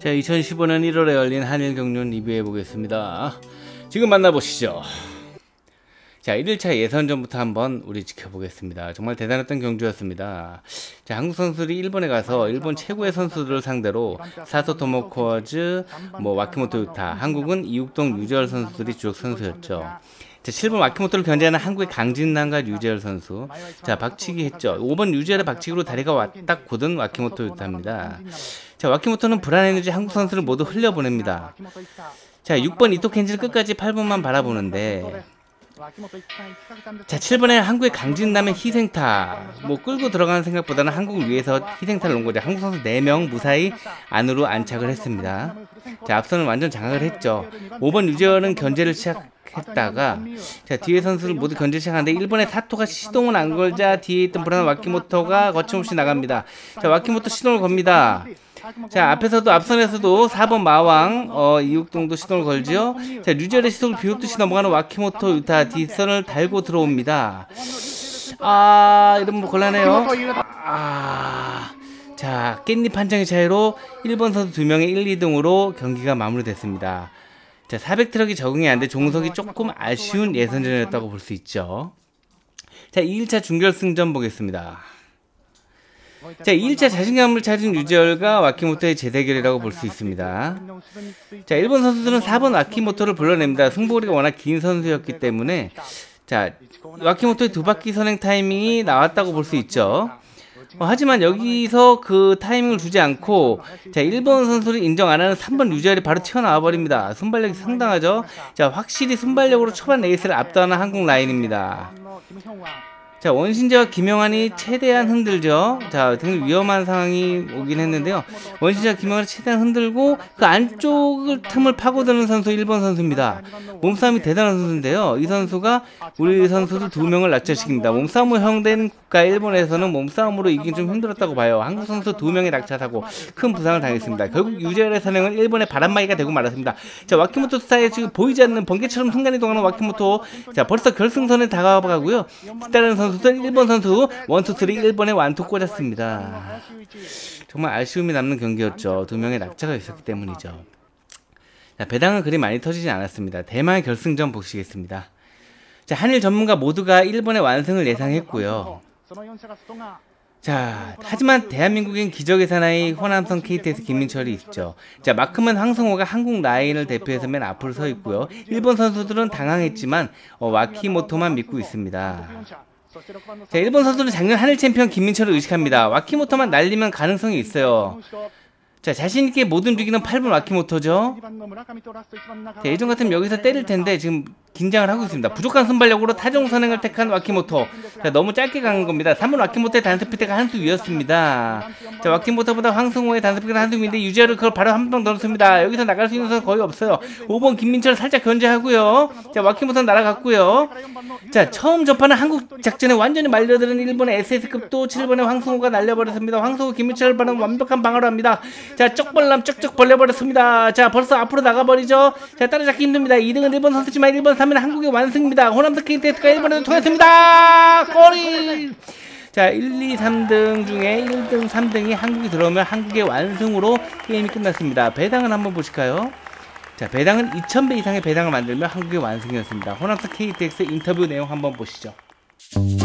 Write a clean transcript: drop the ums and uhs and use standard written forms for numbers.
자, 2015년 1월에 열린 한일 경륜 리뷰해 보겠습니다. 지금 만나보시죠. 자, 1일차 예선전부터 한번 우리 지켜보겠습니다. 정말 대단했던 경주였습니다. 자, 한국 선수들이 일본에 가서 일본 최고의 선수들을 상대로 사토 토모코즈, 와키모토 유타, 한국은 이육동, 유재열 선수들이 주력 선수였죠. 자, 7번 와키모토를 견제하는 한국의 강진남과 유재열 선수. 자, 박치기 했죠. 5번 유재열의 박치기로 다리가 왔다 굳은 와키모토 유타입니다. 자, 와키모토는 불안했는지 한국 선수를 모두 흘려보냅니다. 자, 6번 이토 켄지를 끝까지 8번만 바라보는데, 자, 7번에 한국의 강진남의 희생타. 끌고 들어가는 생각보다는 한국을 위해서 희생타를 놓은 거죠. 한국 선수 4명 무사히 안으로 안착을 했습니다. 자, 앞선은 완전 장악을 했죠. 5번 유재열은 견제를 시작했다가, 자, 뒤에 선수를 모두 견제 시작하는데 1번의 사토가 시동을 안 걸자 뒤에 있던 불안한 와키모토가 거침없이 나갑니다. 자, 와키모토 시동을 겁니다. 자, 앞선에서도 4번 마왕, 이육동도 시동을 걸지요. 자, 유재열의 시동을 비웃듯이 넘어가는 와키모토 유타 뒷선을 달고 들어옵니다. 이러면 곤란해요. 자, 깻잎 한 장의 차이로 1번 선수 2명의 1, 2등으로 경기가 마무리됐습니다. 자, 400트럭이 적응이 안 돼 종석이 조금 아쉬운 예선전이었다고 볼 수 있죠. 자, 2일차 준결승전 보겠습니다. 자, 2일차 자신감을 찾은 유재열과 와키모토의 재대결이라고 볼 수 있습니다. 자, 일본 선수들은 4번 와키모토를 불러냅니다. 승부거리가 워낙 긴 선수였기 때문에, 자, 와키모토의 2바퀴 선행 타이밍이 나왔다고 볼 수 있죠. 하지만 여기서 그 타이밍을 주지 않고, 자, 1번 선수를 인정 안 하는 3번 유재열이 바로 튀어나와 버립니다. 순발력이 상당하죠. 자, 확실히 순발력으로 초반 레이스를 압도하는 한국 라인입니다. 자, 원신재와 김영환이 최대한 흔들죠. 자, 되게 위험한 상황이 오긴 했는데요. 원신재와 김영환이 최대한 흔들고 그 안쪽을 틈을 파고드는 선수 1번 선수입니다. 몸싸움이 대단한 선수인데요. 이 선수가 우리 선수들 2명을 낙차시킵니다. 몸싸움으로 허용된 국가 일본에서는 몸싸움으로 이기긴 좀 힘들었다고 봐요. 한국 선수 2명이 낙차하고 큰 부상을 당했습니다. 결국 유재열의 선행은 일본의 바람막이가 되고 말았습니다. 자, 와키모토 스타일 지금 보이지 않는 번개처럼 순간이동하는 와키모토. 자, 벌써 결승선에 다가가고요. 뒤따르는 선수들 1번 선수 1, 2, 3 1번에 완투 꽂았습니다. 정말 아쉬움이 남는 경기였죠. 2명의 낙차가 있었기 때문이죠. 자, 배당은 그리 많이 터지지 않았습니다. 대망의 결승전 보시겠습니다. 자, 한일 전문가 모두가 1번의 완승을 예상했고요. 자, 하지만 대한민국엔 기적의 사나이 호남선 KTX 김민철이 있죠. 자, 마크맨 황성호가 한국 라인을 대표해서 맨 앞으로 서 있고요. 일본 선수들은 당황했지만 와키모토만 믿고 있습니다. 자, 일본 선수는 작년 한일 챔피언 김민철을 의식합니다. 와키모토만 날리면 가능성이 있어요. 자, 자신있게 못 움직이는 8번 와키모토죠. 자, 예전 같으면 여기서 때릴 텐데 지금 긴장을 하고 있습니다. 부족한 순발력으로 타종 선행을 택한 와키모토. 자, 너무 짧게 간 겁니다. 3번 와키모토의 단스피드가 한 수 위였습니다. 자, 와키모토보다 황승호의 단스피드가 한 수 위인데 유재열을 그걸 바로 한 방 넣었습니다. 여기서 나갈 수 있는 선수 거의 없어요. 5번 김민철 살짝 견제하고요. 자, 와키모토는 날아갔고요. 자, 처음 접하는 한국 작전에 완전히 말려드는 일본의 SS급도 7번의 황승호가 날려버렸습니다. 황승호 김민철을 바로 완벽한 방어를 합니다. 자, 쪽벌람 쪽쪽 벌려버렸습니다. 자, 벌써 앞으로 나가버리죠. 자, 따라잡기 힘듭니다. 2등은 일본 선수지만 1번 3위는 한국의 완승입니다. 호남선 KTX가 1번에도 통했습니다. 꼬리! 자, 1, 2, 3등 중에 1등, 3등이 한국이 들어오면 한국의 완승으로 게임이 끝났습니다. 배당은 한번 보실까요? 자, 배당은 2000배 이상의 배당을 만들면 한국의 완승이었습니다. 호남선 KTX 인터뷰 내용 한번 보시죠.